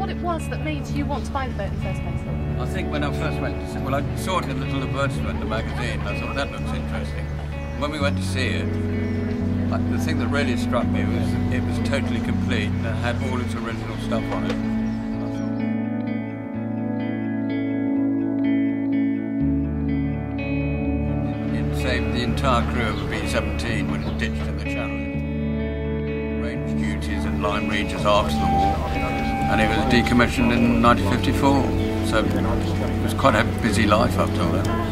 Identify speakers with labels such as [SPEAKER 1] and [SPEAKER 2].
[SPEAKER 1] what it was that made you want to buy the boat in the first place?
[SPEAKER 2] I think when I first went to see, well, I saw it in a little advertisement in the magazine, and I thought that looks interesting. When we went to see it, the thing that really struck me was it was totally complete and it had all its original stuff on it. It saved the entire crew of a B-17 when it ditched in the channel. Range duties and line ranges after the war, and it was decommissioned in 1954. So it was quite a busy life up till then.